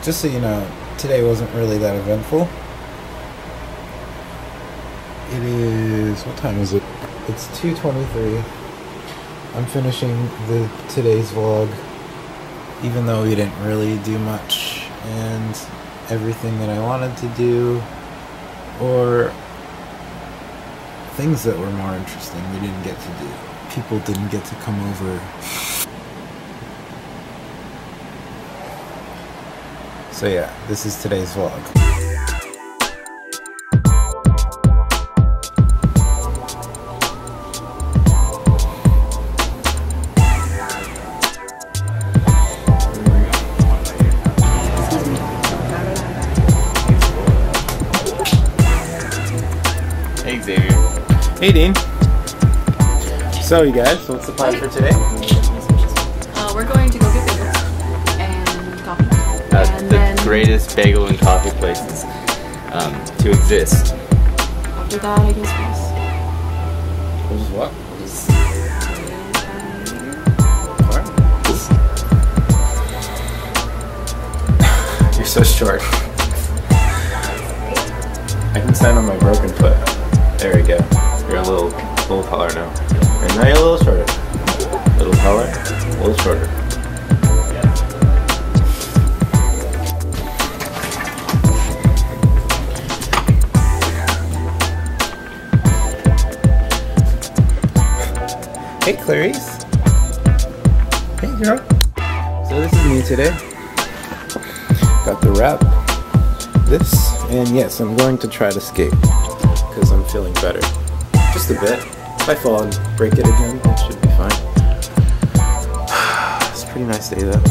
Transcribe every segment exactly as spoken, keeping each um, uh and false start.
just so you know, today wasn't really that eventful. It is, what time is it? It's two twenty-three. I'm finishing the today's vlog, even though we didn't really do much, and everything that I wanted to do, or things that were more interesting, we didn't get to do. People didn't get to come over. So yeah, this is today's vlog. Hey Xavier. Hey Dean. So you guys, what's the plan for today? Uh, we're going to go get bagels and coffee. Uh, and the then greatest bagel and coffee places um, to exist. after that, I guess What is what? we'll You're so short. I can stand on my broken foot. There we go. You're a little, little taller now. And now you're a little shorter. A little taller, a little shorter. Hey Clarice. Hey girl. So this is me today. Got the wrap. This, and yes, I'm going to try to skate because I'm feeling better. Just a bit. If I fall and break it again, it should be fine. It's a pretty nice day though.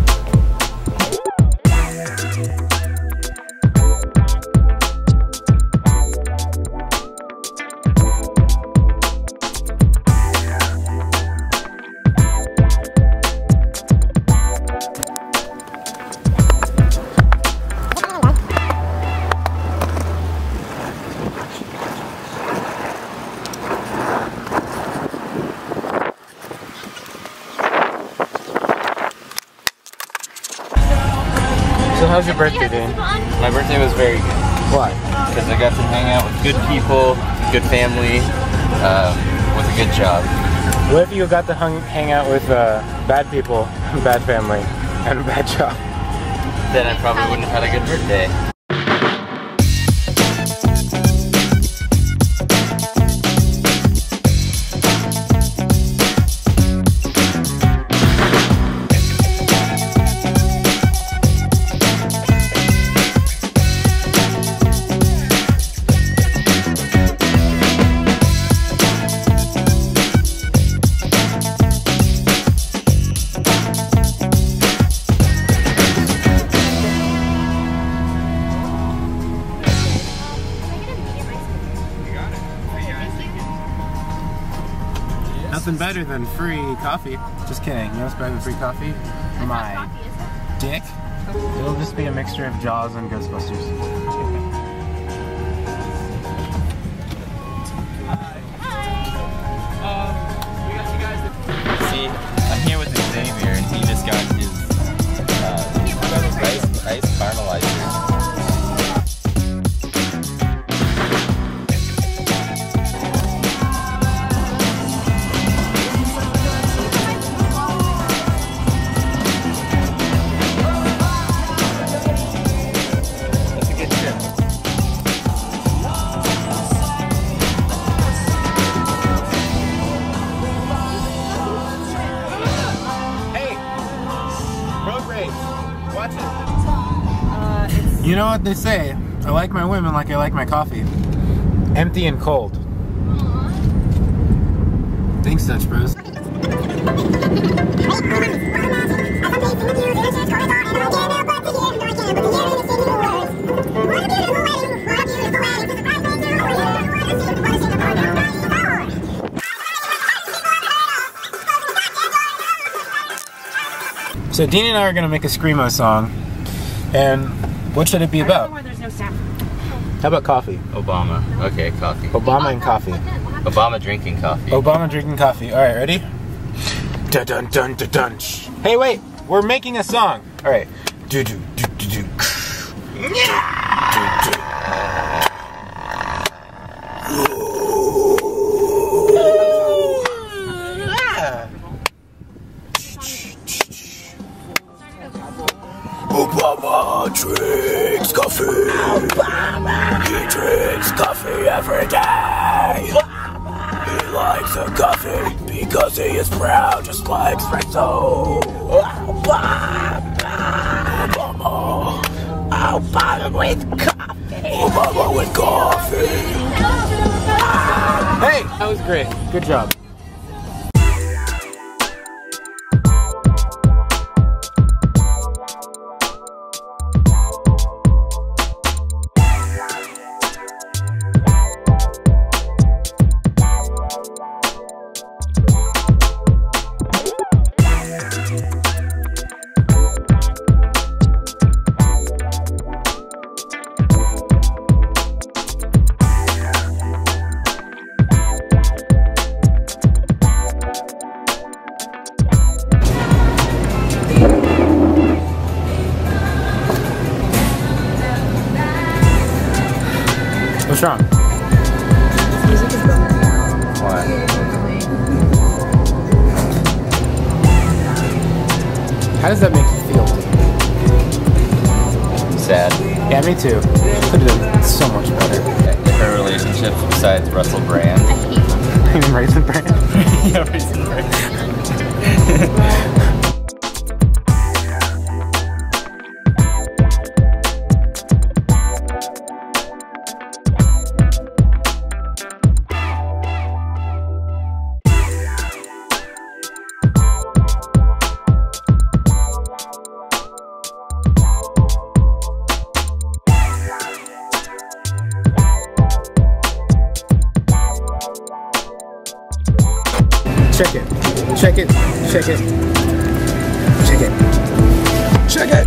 So how's your birthday, Dean? My birthday was very good. Why? Because I got to hang out with good people, good family, um, with a good job. What if you got to hung, hang out with uh, bad people, bad family, and a bad job? Then I probably wouldn't have had a good birthday. Nothing better than free coffee. Just kidding. You know what's better than free coffee? My dick. It'll just be a mixture of Jaws and Ghostbusters. See, I'm here with Xavier, and he just got his uh, ice, ice caramelizer. You know what they say, I like my women like I like my coffee. Empty and cold. Aww. Thanks, Dutch Bros. So Dean and I are going to make a Screamo song. And what should it be about? How about coffee? Obama. Okay, coffee. Obama and coffee. Obama drinking coffee. Obama drinking coffee. Alright, ready? Dun dun dun dun dun. Hey, wait! We're making a song! Alright. Do do do Obama drinks coffee. Obama. He drinks coffee every day. Obama. He likes the coffee because he is proud, just like espresso. Obama. Obama. Obama with coffee. Obama with coffee. Hey, that was great. Good job. What's wrong? This music is bumming me out. Why? How does that make you feel? Sad. Yeah, me too. Could have done so much better. Her relationships besides Russell Brand. I hate myself. You mean Raisin Bran? Yeah, Raisin Bran. Check it. Check it. Check it. Check it. Check it.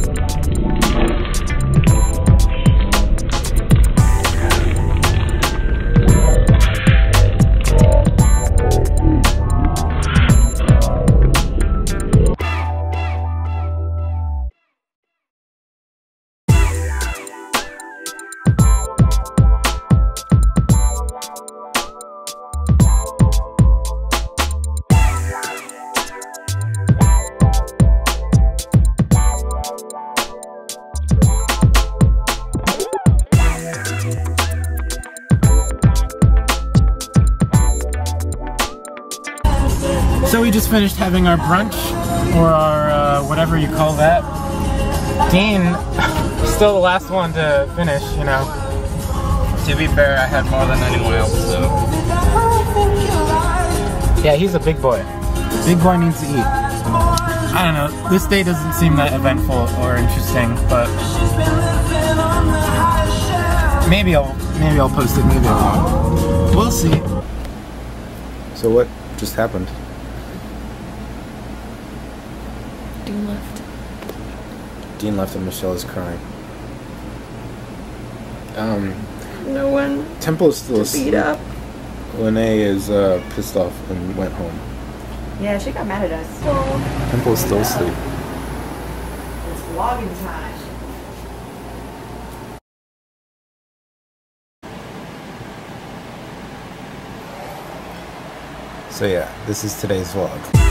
So we just finished having our brunch, or our uh, whatever you call that. Dean, still the last one to finish, you know. To be fair, I had more than anyone else, so. Yeah, he's a big boy. Big boy needs to eat. I don't know, this day doesn't seem that eventful or interesting, but maybe I'll maybe I'll post it, maybe I won't. We'll see. So what just happened? Dean left. Dean left and Michelle is crying. Um, No one Temple is still to asleep. beat up. Lene is uh, pissed off and went home. Yeah, she got mad at us. Temple is still asleep. It's vlogging time. So yeah, this is today's vlog.